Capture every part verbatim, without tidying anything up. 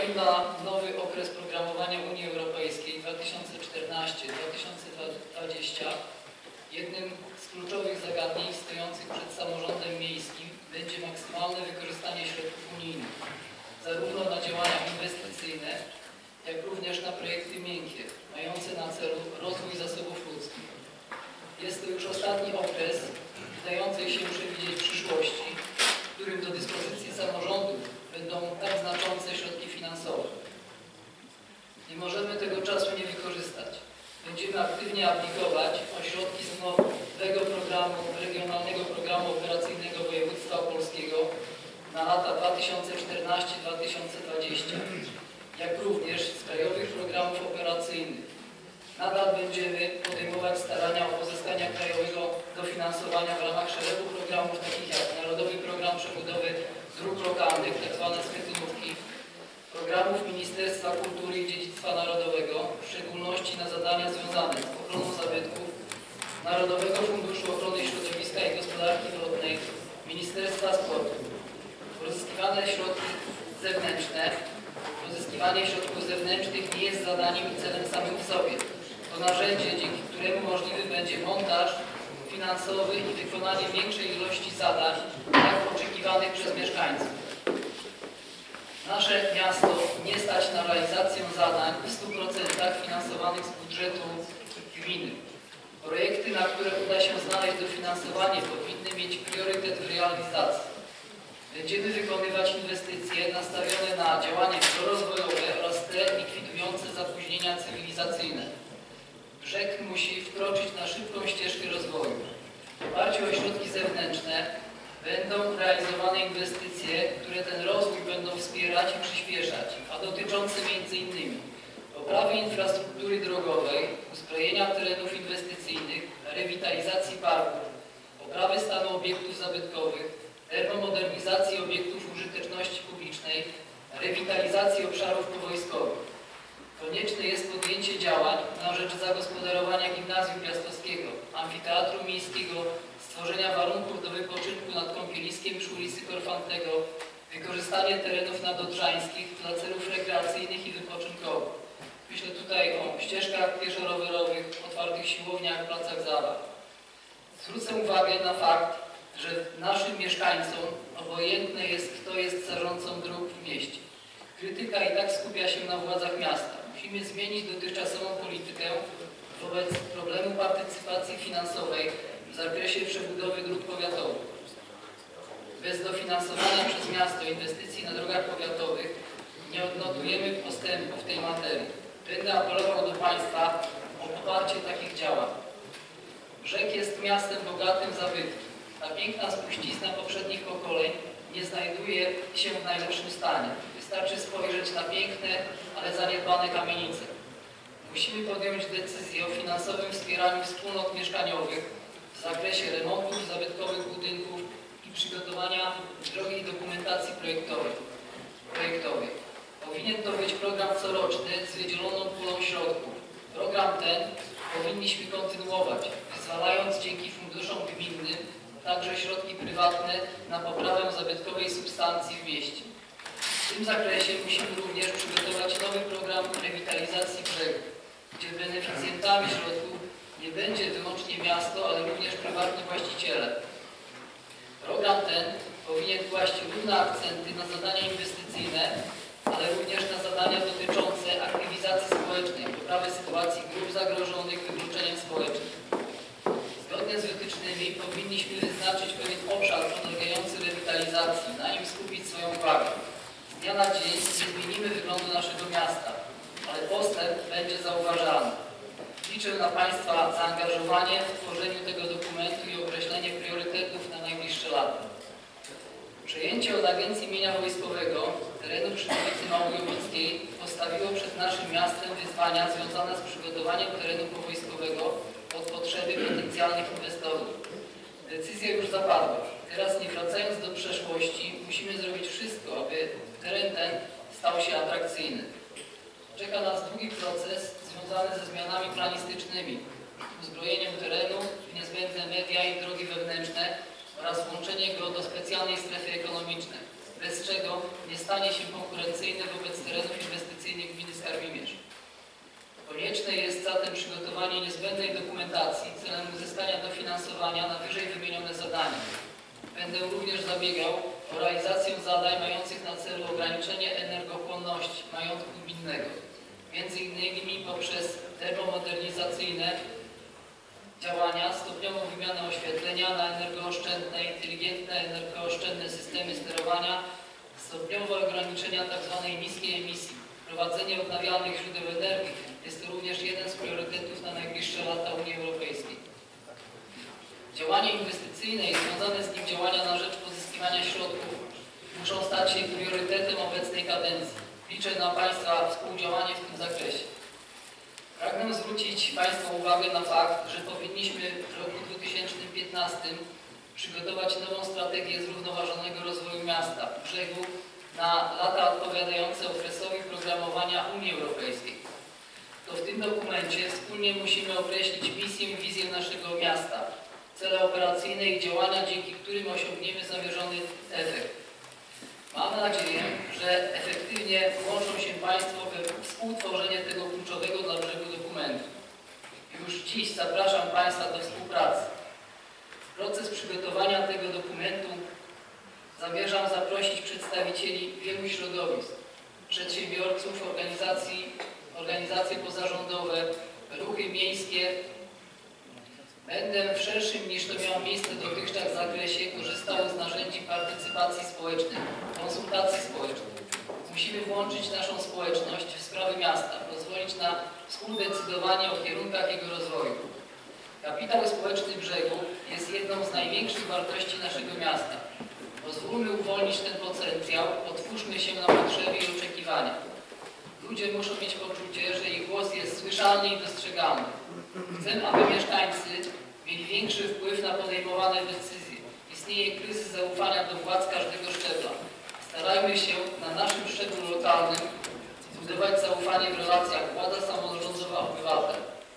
wejściem na nowy okres programowania Unii Europejskiej dwa tysiące czternaście do dwa tysiące dwudziestego jednym z kluczowych zagadnień stojących przed samorządem miejskim będzie maksymalne wykorzystanie środków unijnych, zarówno na działania inwestycyjne, jak również na projekty miękkie, mające na celu rozwój zasobów ludzkich. Jest to już ostatni okres wydającej się przewidzieć przyszłości, w którym do dyspozycji samorządów będą tak znaczące środki finansowe. Nie możemy tego czasu nie wykorzystać. Będziemy aktywnie aplikować o środki z nowego programu, regionalnego programu operacyjnego województwa opolskiego na lata dwa tysiące czternasty do dwa tysiące dwudziestego, jak również z krajowych programów operacyjnych. Nadal będziemy podejmować starania o pozyskanie krajowego dofinansowania w ramach szeregu programów takich jak Narodowy Program Przebudowy Dróg Lokalnych, tzw. schetynówki, programów Ministerstwa Kultury i Dziedzictwa Narodowego, w szczególności na zadania związane z ochroną zabytków, Narodowego Funduszu Ochrony Środowiska i Gospodarki Wodnej, Ministerstwa Sportu. Pozyskiwane środki zewnętrzne, pozyskiwanie środków zewnętrznych nie jest zadaniem i celem samym w sobie. To narzędzie, dzięki któremu możliwy będzie montaż finansowy i wykonanie większej ilości zadań, tak oczekiwanych przez mieszkańców. Nasze miasto nie stać na realizację zadań w stu procentach finansowanych z budżetu gminy. Projekty, na które uda się znaleźć dofinansowanie, powinny mieć priorytet w realizacji. Będziemy wykonywać inwestycje nastawione na działania prorozwojowe oraz te likwidujące zapóźnienia cywilizacyjne. Brzeg musi wkroczyć na szybką ścieżkę rozwoju. W oparciu o środki zewnętrzne będą realizowane inwestycje, które ten rozwój będą wspierać i przyspieszać, a dotyczące między innymi poprawy infrastruktury drogowej, usprawnienia terenów inwestycyjnych, rewitalizacji parków, poprawy stanu obiektów zabytkowych, termomodernizacji obiektów użyteczności publicznej, rewitalizacji obszarów powojskowych. Konieczne jest podjęcie działań na rzecz zagospodarowania Gimnazjum Piastowskiego, Amfiteatru Miejskiego, stworzenia warunków do wypoczynku nad kąpieliskiem przy ulicy Korfantnego, wykorzystanie terenów nadodrzańskich dla celów rekreacyjnych i wypoczynkowych. Myślę tutaj o ścieżkach pieszo-rowerowych, otwartych siłowniach, placach zabaw. Zwrócę uwagę na fakt, że naszym mieszkańcom obojętne jest, kto jest zarządcą dróg w mieście. Krytyka i tak skupia się na władzach miasta. Musimy zmienić dotychczasową politykę wobec problemu partycypacji finansowej w zakresie przebudowy dróg powiatowych. Bez dofinansowania przez miasto inwestycji na drogach powiatowych nie odnotujemy postępu w tej materii. Będę apelował do Państwa o poparcie takich działań. Brzeg jest miastem bogatym w zabytki. Ta piękna spuścizna poprzednich pokoleń nie znajduje się w najlepszym stanie. Wystarczy spojrzeć na piękne, ale zaniedbane kamienice. Musimy podjąć decyzję o finansowym wspieraniu wspólnot mieszkaniowych w zakresie remontów zabytkowych budynków i przygotowania drogiej dokumentacji projektowej. projektowej. Powinien to być program coroczny z wydzieloną pulą środków. Program ten powinniśmy kontynuować, wyzwalając dzięki funduszom gminnym także środki prywatne na poprawę zabytkowej substancji w mieście. W tym zakresie musimy również przygotować nowy program rewitalizacji brzegu, gdzie beneficjentami środków nie będzie wyłącznie miasto, ale również prywatni właściciele. Program ten powinien kłaść równe akcenty na zadania inwestycyjne, ale również na zadania dotyczące aktywizacji społecznej, poprawy sytuacji grup zagrożonych wykluczeniem społecznym. Zgodnie z wytycznymi powinniśmy wyznaczyć pewien obszar podlegający rewitalizacji, na nim skupić swoją uwagę. Z dnia na dzień nie zmienimy wyglądu naszego miasta, ale postęp będzie zauważalny. Liczę na Państwa zaangażowanie w tworzeniu tego dokumentu i określenie priorytetów na najbliższe lata. Przejęcie od Agencji Mienia Wojskowego terenu przy ulicy Małojowickiej postawiło przed naszym miastem wyzwania związane z przygotowaniem terenu powojskowego pod potrzeby potencjalnych inwestorów. Decyzja już zapadła. Teraz, nie wracając do przeszłości, musimy zrobić wszystko, aby teren ten stał się atrakcyjny. Czeka nas długi proces związany ze zmianami planistycznymi, uzbrojeniem terenu, niezbędne media i drogi wewnętrzne oraz włączenie go do specjalnej strefy ekonomicznej, bez czego nie stanie się konkurencyjny wobec terenów edukacji celem uzyskania dofinansowania na wyżej wymienione zadania. Będę również zabiegał o realizację zadań mających na celu ograniczenie energochłonności majątku gminnego, między innymi poprzez termomodernizacyjne działania, stopniową wymianę oświetlenia na energooszczędne, inteligentne, energooszczędne systemy sterowania, stopniowe ograniczenia tzw. niskiej emisji, prowadzenie odnawialnych źródeł energii. Jest to również jeden z priorytetów na najbliższe lata Unii Europejskiej. Działania inwestycyjne i związane z nim działania na rzecz pozyskiwania środków muszą stać się priorytetem obecnej kadencji. Liczę na Państwa współdziałanie w tym zakresie. Pragnę zwrócić Państwa uwagę na fakt, że powinniśmy w roku dwa tysiące piętnastym przygotować nową strategię zrównoważonego rozwoju miasta, brzegu na lata odpowiadające okresowi programowania Unii Europejskiej. To w tym dokumencie wspólnie musimy określić misję i wizję naszego miasta, cele operacyjne i działania, dzięki którym osiągniemy zamierzony efekt. Mam nadzieję, że efektywnie włączą się Państwo we współtworzenie tego kluczowego dla brzegu dokumentu. Już dziś zapraszam Państwa do współpracy. W proces przygotowania tego dokumentu zamierzam zaprosić przedstawicieli wielu środowisk, przedsiębiorców, organizacji, organizacje pozarządowe, ruchy miejskie. Będę w szerszym niż to miało miejsce dotychczas zakresie korzystał z narzędzi partycypacji społecznej, konsultacji społecznych. Musimy włączyć naszą społeczność w sprawy miasta, pozwolić na współdecydowanie o kierunkach jego rozwoju. Kapitał społeczny brzegu jest jedną z największych wartości naszego miasta. Pozwólmy uwolnić ten potencjał, otwórzmy się na potrzeby i oczekiwania. Ludzie muszą mieć poczucie, że ich głos jest słyszalny i dostrzegalny. Chcę, aby mieszkańcy mieli większy wpływ na podejmowane decyzje. Istnieje kryzys zaufania do władz każdego szczebla. Starajmy się na naszym szczeblu lokalnym budować zaufanie w relacjach władza samorządowa-obywatel.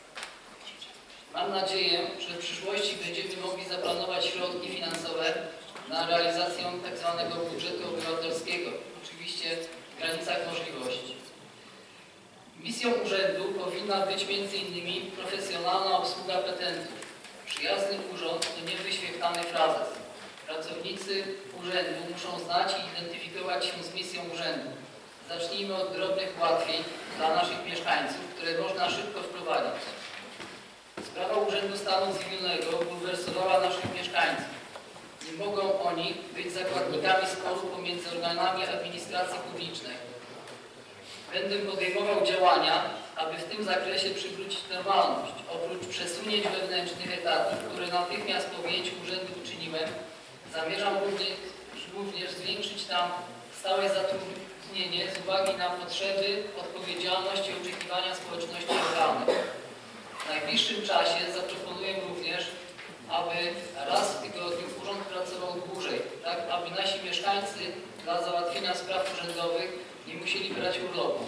Mam nadzieję, że w przyszłości będziemy mogli zaplanować środki finansowe na realizację tzw. budżetu obywatelskiego, oczywiście w granicach możliwości. Misją urzędu powinna być między innymi profesjonalna obsługa petentów. Przyjazny urząd to niewyświetlany frazes. Pracownicy urzędu muszą znać i identyfikować się z misją urzędu. Zacznijmy od drobnych ułatwień dla naszych mieszkańców, które można szybko wprowadzić. Sprawa Urzędu Stanu Cywilnego bulwersowała naszych mieszkańców. Nie mogą oni być zakładnikami sporu pomiędzy organami administracji publicznej. Będę podejmował działania, aby w tym zakresie przywrócić normalność. Oprócz przesunięć wewnętrznych etatów, które natychmiast po objęciu urzędu uczyniłem, zamierzam również, również zwiększyć tam stałe zatrudnienie z uwagi na potrzeby, odpowiedzialność i oczekiwania społeczności lokalnej. W najbliższym czasie zaproponuję również, aby raz w tygodniu urząd pracował dłużej, tak aby nasi mieszkańcy dla załatwienia spraw urzędowych nie musieli brać urlopu.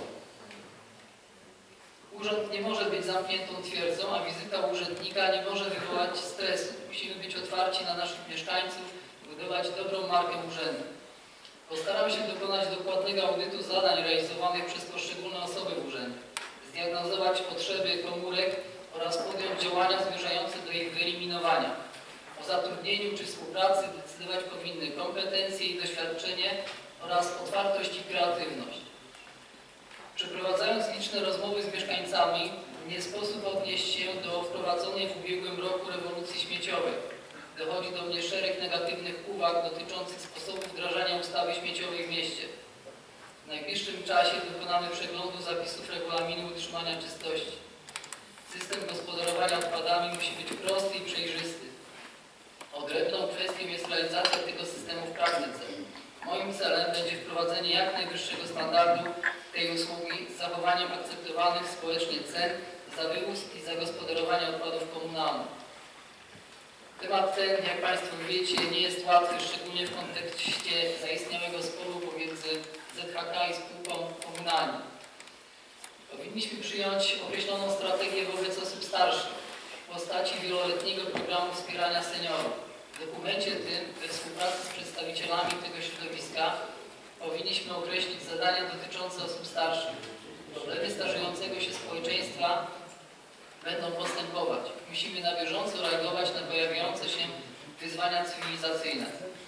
Urząd nie może być zamkniętą twierdzą, a wizyta urzędnika nie może wywołać stresu. Musimy być otwarci na naszych mieszkańców, budować dobrą markę urzędu. Postaram się dokonać dokładnego audytu zadań realizowanych przez poszczególne osoby w urzędzie, zdiagnozować potrzeby komórek oraz podjąć działania zmierzające do ich wyeliminowania. O zatrudnieniu czy współpracy decydować powinny kompetencje i doświadczenie oraz otwartość i kreatywność. Przeprowadzając liczne rozmowy z mieszkańcami, nie sposób odnieść się do wprowadzonej w ubiegłym roku rewolucji śmieciowej. Dochodzi do mnie szereg negatywnych uwag dotyczących sposobu wdrażania ustawy śmieciowej w mieście. W najbliższym czasie dokonamy przeglądu zapisów regulaminu utrzymania czystości. System gospodarowania odpadami musi być prosty i przejrzysty. Odrębną kwestią jest realizacja tego systemu w praktyce. Moim celem będzie wprowadzenie jak najwyższego standardu tej usługi z zachowaniem akceptowalnych społecznie cen za wywóz i zagospodarowanie odpadów komunalnych. Temat ten, jak Państwo wiecie, nie jest łatwy, szczególnie w kontekście zaistniałego sporu pomiędzy Z H K i spółką komunalną. Powinniśmy przyjąć określoną strategię wobec osób starszych w postaci wieloletniego programu wspierania seniorów. W dokumencie tym, we współpracy z przedstawicielami tego środowiska, powinniśmy określić zadania dotyczące osób starszych, problemy starzejącego się społeczeństwa będą postępować. Musimy na bieżąco reagować na pojawiające się wyzwania cywilizacyjne.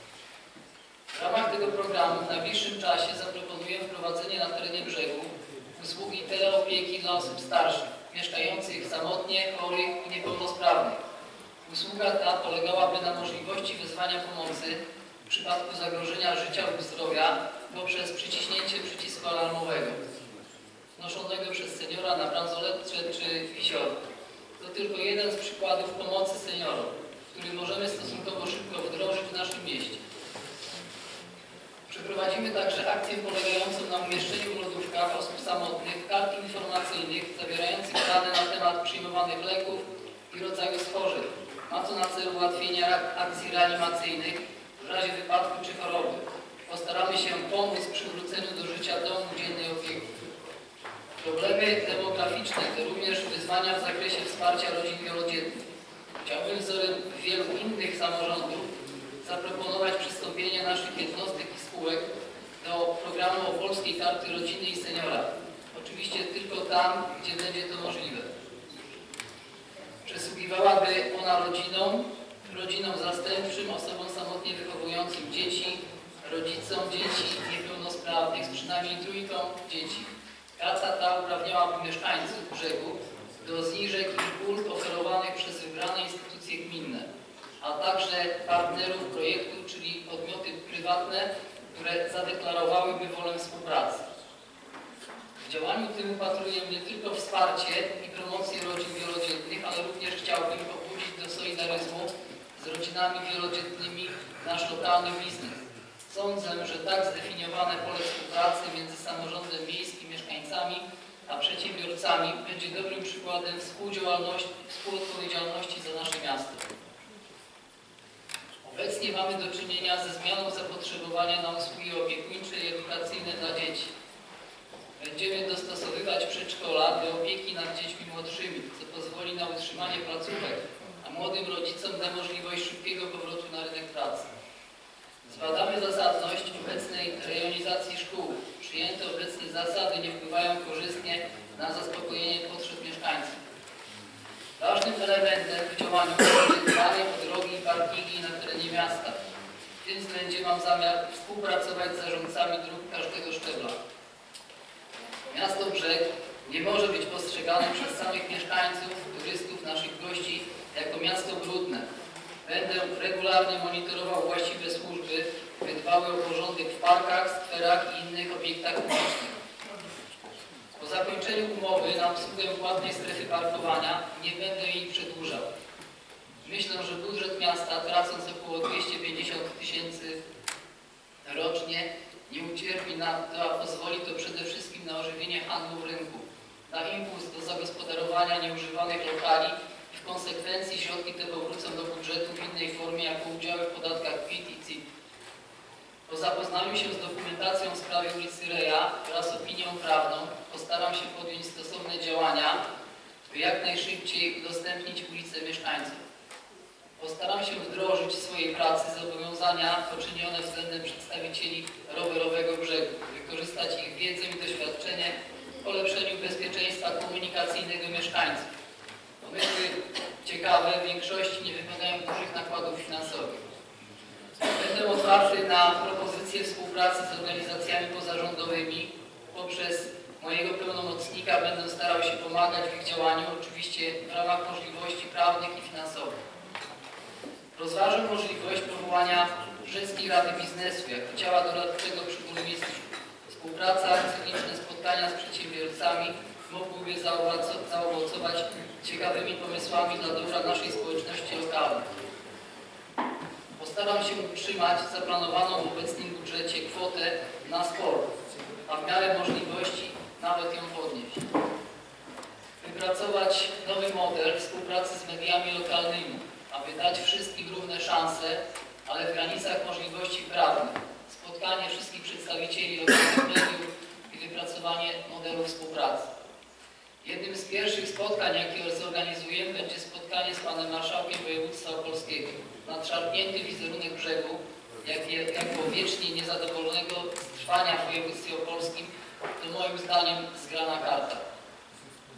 W ramach tego programu w najbliższym czasie zaproponuję wprowadzenie na terenie brzegu usługi teleopieki dla osób starszych, mieszkających samotnie, chorych i niepełnosprawnych. Usługa ta polegałaby na możliwości wezwania pomocy w przypadku zagrożenia życia lub zdrowia poprzez przyciśnięcie przycisku alarmowego wnoszonego przez seniora na bransoletce czy wisior. To tylko jeden z przykładów pomocy seniorom, który możemy stosunkowo szybko wdrożyć w naszym mieście. Przeprowadzimy także akcję polegającą na umieszczeniu w lodówkach osób samotnych kart informacyjnych zawierających dane na temat przyjmowanych leków i rodzaju schorzeń. Ma to na celu ułatwienie akcji reanimacyjnych w razie wypadku czy choroby. Postaramy się pomóc w przywróceniu do życia domu dziennej opieki. Problemy demograficzne to również wyzwania w zakresie wsparcia rodzin wielodzietnych. Chciałbym wzorem wielu innych samorządów zaproponować przystąpienie naszych jednostek i spółek do programu Polskiej Karty Rodziny i Seniora. Oczywiście tylko tam, gdzie będzie to możliwe. Przysługiwałaby ona rodzinom, rodzinom zastępczym, osobom samotnie wychowującym dzieci, rodzicom dzieci niepełnosprawnych z przynajmniej trójką dzieci. Karta ta uprawniałaby mieszkańców brzegu do zniżek i ulg oferowanych przez wybrane instytucje gminne, a także partnerów projektu, czyli podmioty prywatne, które zadeklarowałyby wolę współpracy. W działaniu tym upatruję nie tylko wsparcie i promocję rodzin wielodzietnych, ale również chciałbym pobudzić do solidaryzmu z rodzinami wielodzietnymi nasz lokalny biznes. Sądzę, że tak zdefiniowane pole współpracy między samorządem miejskim, mieszkańcami a przedsiębiorcami będzie dobrym przykładem współdziałalności, współodpowiedzialności za nasze miasto. Obecnie mamy do czynienia ze zmianą zapotrzebowania na usługi opiekuńcze i edukacyjne dla dzieci. Będziemy dostosowywać przedszkola do opieki nad dziećmi młodszymi, co pozwoli na utrzymanie placówek, a młodym rodzicom da możliwość szybkiego powrotu na rynek pracy. Zbadamy zasadność obecnej rejonizacji szkół. Przyjęte obecnie zasady nie wpływają korzystnie na zaspokojenie potrzeb mieszkańców. Ważnym elementem w działaniu będzie dbanie o drogi i parkingi na terenie miasta. W tym względzie mam zamiar współpracować z zarządcami dróg każdego szczebla. Miasto Brzeg nie może być postrzegane przez samych mieszkańców, turystów, naszych gości jako miasto brudne. Będę regularnie monitorował właściwe służby, by dbały o porządek w parkach, skwerach i innych obiektach publicznych. Po zakończeniu umowy na obsługę płatnej strefy parkowania nie będę jej przedłużał. Myślę, że budżet miasta, tracąc około dwieście pięćdziesiąt tysięcy rocznie, nie ucierpi na to, a pozwoli to przede wszystkim na ożywienie handlu w rynku, da impuls do zagospodarowania nieużywanych lokali i w konsekwencji środki te powrócą do budżetu w innej formie jako udziały w podatkach P I T i C I T. Po zapoznaniu się z dokumentacją w sprawie ulicy Reja oraz opinią prawną postaram się podjąć stosowne działania, by jak najszybciej udostępnić ulicę mieszkańcom. Postaram się wdrożyć w swojej pracy zobowiązania poczynione względem przedstawicieli rowerowego brzegu, wykorzystać ich wiedzę i doświadczenie w polepszeniu bezpieczeństwa komunikacyjnego mieszkańców. Pomysły ciekawe w większości nie wymagają dużych nakładów finansowych. Będę otwarty na propozycje współpracy z organizacjami pozarządowymi. Poprzez mojego pełnomocnika będę starał się pomagać w ich działaniu, oczywiście w ramach możliwości prawnych i finansowych. Rozważę możliwość powołania Brzeskiej Rady Biznesu jako ciała doradczego przy burmistrzu. Współpraca, cykliczne spotkania z przedsiębiorcami mogłyby zaowocować ciekawymi pomysłami dla dobra naszej społeczności lokalnej. Postaram się utrzymać zaplanowaną w obecnym budżecie kwotę na sport, a w miarę możliwości nawet ją podnieść. Wypracować nowy model współpracy z mediami lokalnymi, aby dać wszystkim równe szanse, ale w granicach możliwości prawnych. Spotkanie wszystkich przedstawicieli lokalnych mediów i wypracowanie modelu współpracy. Jednym z pierwszych spotkań, jakie zorganizujemy, będzie spotkanie z panem marszałkiem województwa opolskiego. Nadszarpnięty wizerunek brzegu, jak, jako wiecznie niezadowolonego z trwania w województwie opolskim, to moim zdaniem zgrana karta.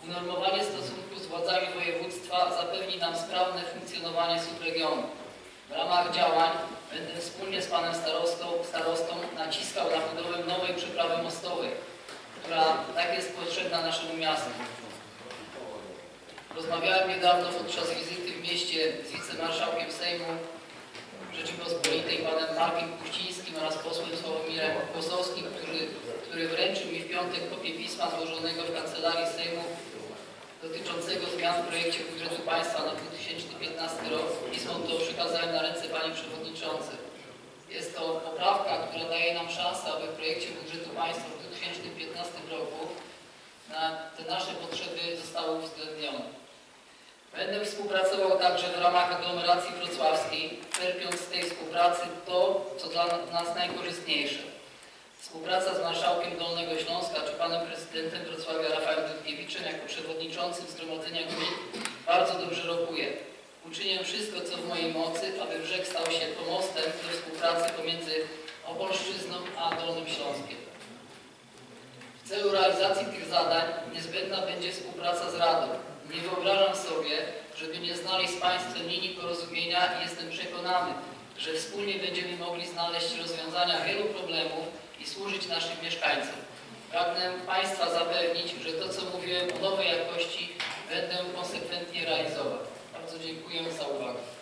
Unormowanie stosunków z władzami województwa zapewni nam sprawne funkcjonowanie subregionu. W ramach działań będę wspólnie z panem starostą, starostą naciskał na budowę nowej przeprawy mostowej, która tak jest potrzebna naszemu miastu. Rozmawiałem niedawno podczas wizyty w mieście z wicemarszałkiem Sejmu Rzeczypospolitej panem Markiem Kuścińskim oraz posłem Sławomirem Kłosowskim, który, który wręczył mi w piątek kopię pisma złożonego w Kancelarii Sejmu dotyczącego zmian w projekcie budżetu państwa na dwa tysiące piętnasty rok. Pismo to przekazałem na ręce pani przewodniczącej. Jest to poprawka, która daje nam szansę, aby w projekcie budżetu państwa w dwa tysiące piętnastym roku na te nasze potrzeby zostały uwzględnione. Będę współpracował także w ramach aglomeracji wrocławskiej, czerpiąc z tej współpracy to, co dla nas najkorzystniejsze. Współpraca z marszałkiem Dolnego Śląska czy panem prezydentem Wrocławia Rafałem Dudkiewiczem jako przewodniczącym Zgromadzenia Gmin bardzo dobrze rokuje. Uczynię wszystko, co w mojej mocy, aby Brzeg stał się pomostem do współpracy pomiędzy Opolszczyzną a Dolnym Śląskiem. W celu realizacji tych zadań niezbędna będzie współpraca z Radą. Nie wyobrażam sobie, żeby nie znaleźć z państwem linii porozumienia i jestem przekonany, że wspólnie będziemy mogli znaleźć rozwiązania wielu problemów i służyć naszym mieszkańcom. Pragnę państwa zapewnić, że to, co mówiłem o nowej jakości, będę konsekwentnie realizować. Bardzo dziękuję za uwagę.